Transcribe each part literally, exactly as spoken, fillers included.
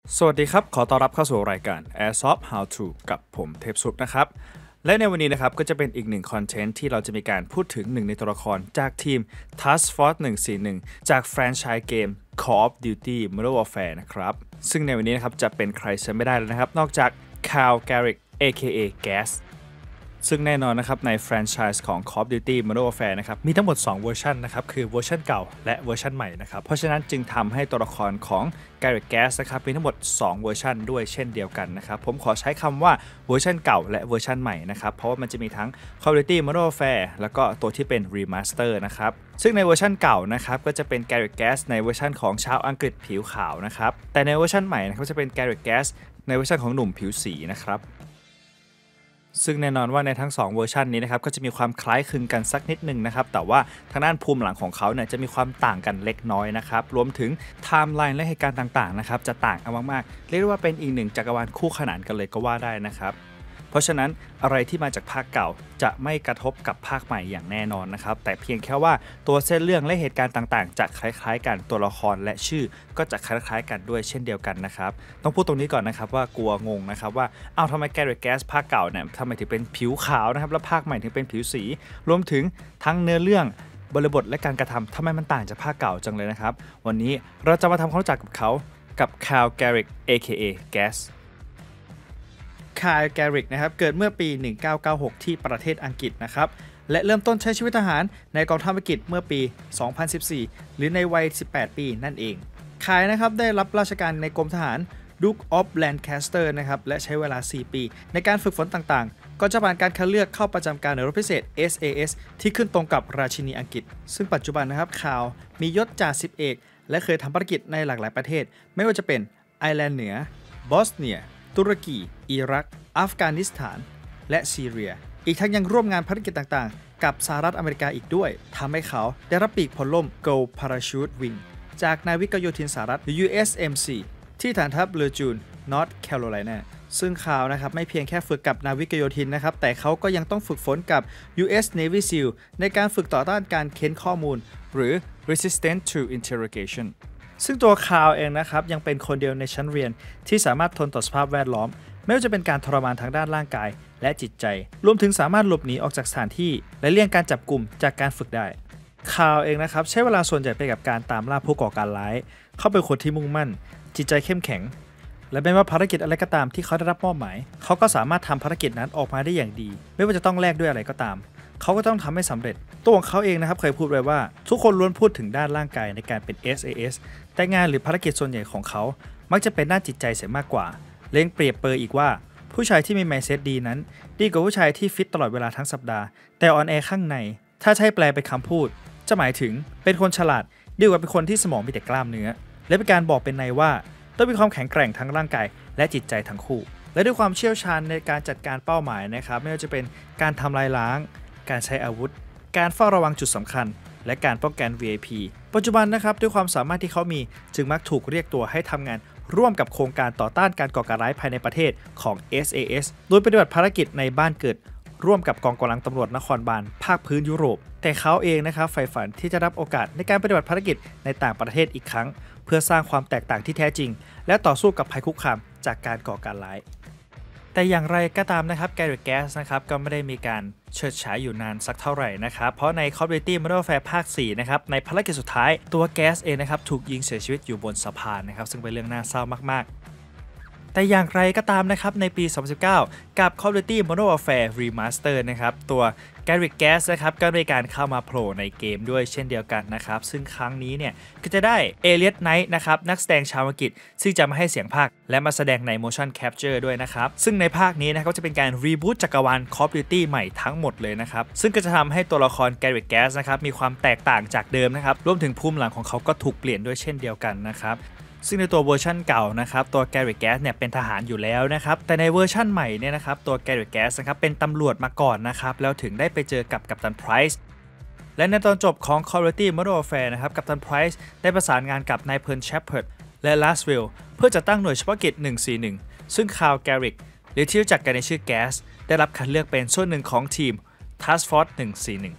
สวัสดีครับขอต้อนรับเข้าสู่รายการ Airsoft How To กับผมเทพสุขนะครับและในวันนี้นะครับก็จะเป็นอีกหนึ่งคอนเทนต์ที่เราจะมีการพูดถึงหนึ่งในตัวละครจากทีม Task Force หนึ่งสี่หนึ่งจากแฟรนไชส์เกม Call of Duty Modern Warfare นะครับซึ่งในวันนี้นะครับจะเป็นใครเสียไม่ได้เลยนะครับนอกจาก Kyle Garrick เอ เค เอ Gasซึ่งแน่นอนนะครับในแฟรนไชส์ของ Call of Duty Modern Warfare นะครับมีทั้งหมดสองเวอร์ชันนะครับคือเวอร์ชันเก่าและเวอร์ชันใหม่นะครับเพราะฉะนั้นจึงทำให้ตัวละครของ Garrick Gas นะครับมีทั้งหมดสองเวอร์ชันด้วยเช่นเดียวกันนะครับผมขอใช้คำว่าเวอร์ชันเก่าและเวอร์ชันใหม่นะครับเพราะว่ามันจะมีทั้ง Call of Duty Modern Warfare แล้วก็ตัวที่เป็น Remaster นะครับซึ่งในเวอร์ชันเก่านะครับก็จะเป็น Garrick Gas ในเวอร์ชันของชาวอังกฤษผิวขาวนะครับแต่ในเวอร์ชันใหม่นะครับจะเป็น Garrick Gas ในเวอร์ชันของหนุ่มผิวสีนะครับซึ่งแน่นอนว่าในทั้งสองเวอร์ชันนี้นะครับก็จะมีความคล้ายคลึงกันสักนิดนึงนะครับแต่ว่าทางด้านภูมิหลังของเขาเนี่ยจะมีความต่างกันเล็กน้อยนะครับรวมถึงไทม์ไลน์และเหตุการณ์ต่างๆนะครับจะต่างกันมากๆเรียกได้ว่าเป็นอีกหนึ่งจักรวาลคู่ขนานกันเลยก็ว่าได้นะครับเพราะฉะนั้นอะไรที่มาจากภาคเก่าจะไม่กระทบกับภาคใหม่อย่างแน่นอนนะครับแต่เพียงแค่ว่าตัวเส้นเรื่องและเหตุการณ์ต่างๆจะคล้ายๆกันตัวละครและชื่อก็จะคล้ายๆกันด้วยเช่นเดียวกันนะครับต้องพูดตรงนี้ก่อนนะครับว่ากลัวงงนะครับว่าเอาทำไม Garrick Gas ภาคเก่าเนี่ยทำไมถึงเป็นผิวขาวนะครับแล้วภาคใหม่ถึงเป็นผิวสีรวมถึงทั้งเนื้อเรื่องบริบทและการกระทำทำไมมันต่างจากภาคเก่าจังเลยนะครับวันนี้เราจะมาทำความรู้จักกับเขากับ Kyle Garrick เอ เค เอ Gas Kyle Garrick นะครับเกิดเมื่อปีหนึ่งเก้าเก้าหกที่ประเทศอังกฤษนะครับและเริ่มต้นใช้ชีวิตทหารในกองทัพอังกฤษเมื่อปีสองพันสิบสี่หรือในวัยสิบแปดปีนั่นเอง Kyle นะครับได้รับราชการในกรมทหาร Duke of Lancaster นะครับและใช้เวลาสี่ปีในการฝึกฝนต่างๆก่อนจะผ่านการคัดเลือกเข้าประจำการหน่วยรบพิเศษ เอส เอ เอส ที่ขึ้นตรงกับราชินีอังกฤษซึ่งปัจจุบันนะครับ Kyle มียศจ่าสิบเอกและเคยทำภารกิจในหลากหลายประเทศไม่ว่าจะเป็นไอร์แลนด์เหนือบอสเนียตุรกีอิรักอัฟกานิสถานและซีเรียอีกทั้งยังร่วมงานภารกิจต่างๆกับสหรัฐอเมริกาอีกด้วยทำให้เขาได้รับปีกพลล่ม Gold Parachute Wing จากนาวิกโยธินสหรัฐ ยู เอส เอ็ม ซี ที่ฐานทัพเรือจูน North Carolina ซึ่งเขานะครับไม่เพียงแค่ฝึกกับนาวิกโยธินนะครับแต่เขาก็ยังต้องฝึกฝนกับ ยู เอส Navy SEAL ในการฝึกต่อต้านการเค้นข้อมูลหรือ Resistance to Interrogationซึ่งตัวคาวเองนะครับยังเป็นคนเดียวในชั้นเรียนที่สามารถทนต่อสภาพแวดล้อมไม่ว่าจะเป็นการทรมานทางด้านร่างกายและจิตใจรวมถึงสามารถหลบหนีออกจากสถานที่และเลี่ยงการจับกลุ่มจากการฝึกได้คาวเองนะครับใช้เวลาส่วนใหญ่ไปกับการตามล่าผู้ก่อการร้ายเขาเป็นคนที่มุ่งมั่นจิตใจเข้มแข็งและไม่ว่าภารกิจอะไรก็ตามที่เขาได้รับมอบหมายเขาก็สามารถทำภารกิจนั้นออกมาได้อย่างดีไม่ว่าจะต้องแลกด้วยอะไรก็ตามเขาก็ต้องทำให้สำเร็จตัวของเขาเองนะครับเคยพูดไว้ว่าทุกคนล้วนพูดถึงด้านร่างกายในการเป็น เอส เอ เอส แต่งานหรือภารกิจส่วนใหญ่ของเขามักจะเป็นด้านจิตใจเสียมากกว่าเล่งเปรียบเปรยอีกว่าผู้ชายที่มี mindset ดีนั้นดีกว่าผู้ชายที่ฟิตตลอดเวลาทั้งสัปดาห์แต่อ่อนแอข้างในถ้าใช้แปลเป็นคำพูดจะหมายถึงเป็นคนฉลาดดีกว่าเป็นคนที่สมองมีแต่กล้ามเนื้อและเป็นการบอกเป็นในว่าต้องมีความแข็งแกร่งทั้งร่างกายและจิตใจทั้งคู่และด้วยความเชี่ยวชาญในการจัดการเป้าหมายนะครับไม่ว่าจะเป็นการทำลายล้างการใช้อาวุธการเฝ้าระวังจุดสำคัญและการป้องกัน วี ไอ พี ปัจจุบันนะครับด้วยความสามารถที่เขามีจึงมักถูกเรียกตัวให้ทำงานร่วมกับโครงการต่อต้านการก่อการร้ายภายในประเทศของ เอส เอ เอส โดยปฏิบัติภารกิจในบ้านเกิดร่วมกับกองกำลังตำรวจนครบาลภาคพื้นยุโรปแต่เขาเองนะครับใฝ่ฝันที่จะรับโอกาสในการปฏิบัติภารกิจในต่างประเทศอีกครั้งเพื่อสร้างความแตกต่างที่แท้จริงและต่อสู้กับภัยคุกคามจากการก่อการร้ายแต่อย่างไรก็ตามนะครับ Garrick Gas นะครับก็ไม่ได้มีการเฉิดฉายอยู่นานสักเท่าไหร่นะครับเพราะใน Call of Duty Modern Warfare ภาคสี่นะครับในภารกิจสุดท้ายตัว Gas เองนะครับถูกยิงเสียชีวิตอยู่บนสะพานนะครับซึ่งเป็นเรื่องน่าเศร้ามากๆแต่อย่างไรก็ตามนะครับในปีสองพันสิบเก้ากับ Call of Duty Modern Warfare Remaster นะครับตัว Garrick Gas นะครับก็ได้การเข้ามาโผล่ในเกมด้วยเช่นเดียวกันนะครับซึ่งครั้งนี้เนี่ยก็จะได้เอเลียตไนท์นะครับนักแสดงชาวอังกฤษซึ่งจะมาให้เสียงพากย์และมาแสดงใน motion capture ด้วยนะครับซึ่งในภาคนี้นะครับจะเป็นการรีบูตจักรวาล Call of Duty ใหม่ทั้งหมดเลยนะครับซึ่งก็จะทำให้ตัวละคร Garrick Gas นะครับมีความแตกต่างจากเดิมนะครับรวมถึงภูมิหลังของเขาก็ถูกเปลี่ยนด้วยเช่นเดียวกันนะครับซึ่งในตัวเวอร์ชันเก่านะครับตัว Garrick Gas เนี่ยเป็นทหารอยู่แล้วนะครับแต่ในเวอร์ชันใหม่เนี่ยนะครับตัว Garrick Gas นะครับเป็นตำรวจมาก่อนนะครับแล้วถึงได้ไปเจอกับกัปตันไพรส์และในตอนจบของ Call of Duty Modern Warfare นะครับกัปตันไพรส์ได้ประสานงานกับนายเพิร์ล แชปเพิร์ดและลาสวิลเพื่อจัดตั้งหน่วยเฉพาะกิจหนึ่งสี่หนึ่งซึ่ง Kyle Garrick หรือที่รู้จักกันในชื่อ Gas ได้รับคัดเลือกเป็นส่วนหนึ่งของทีม Task Force หนึ่งสี่หนึ่งแท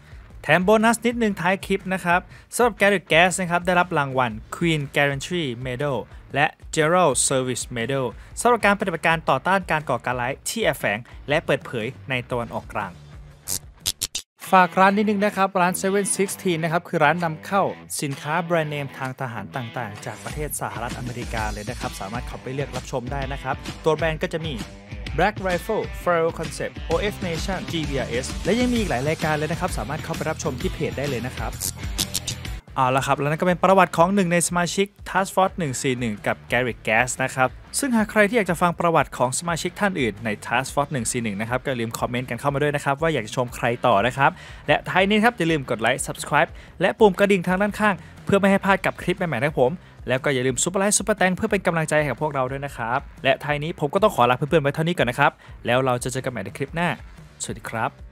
แถมโบนัสนิดนึงท้ายคลิปนะครับสำหรับ Garrett Gas นะครับได้รับรางวัล Queen Gallantry Medal และ Gerald Service Medal สำหรับการปฏิบัติการต่อต้านการก่อการร้ายที่แอบแฝงและเปิดเผยในตะวันออกกลางฝากร้านนิดนึงนะครับร้านเซเว่นซิกทีนนะครับคือร้านนำเข้าสินค้าแบรนด์เนมทางทหารต่างๆจากประเทศสหรัฐอเมริกาเลยนะครับสามารถเข้าไปเลือกรับชมได้นะครับตัวแบรนด์ก็จะมี Black Rifle, Ferrell Concept, โอ เอฟ Nation, จี วี อาร์ เอส และยังมีอีกหลายรายการเลยนะครับสามารถเข้าไปรับชมที่เพจได้เลยนะครับเอาละครับแล้วนั่นก็เป็นประวัติของหนึ่งในสมาชิก Task Force หนึ่งสี่หนึ่งกับ Garrett Gas นะครับซึ่งหากใครที่อยากจะฟังประวัติของสมาชิกท่านอื่นใน Task Force หนึ่งสี่หนึ่งนะครับก็อย่าลืมคอมเมนต์กันเข้ามาด้วยนะครับว่าอยากจะชมใครต่อนะครับและท้ายนี้ครับอย่าลืมกดไลค์ Subscribe และปุ่มกระดิ่งทางด้านข้างเพื่อไม่ให้พลาดกับคลิปใหม่ๆของผมแล้วก็อย่าลืมซุปเปอร์ไลค์ซุปเปอร์แตงเพื่อเป็นกำลังใจให้กับพวกเราด้วยนะครับและท้ายนี้ผมก็ต้องขอลาเพื่อนๆไว้เท่านี้ก่อนนะครับแล้วเราจะเจอกันใหม่ในคลิปหน้าสวัสดีครับ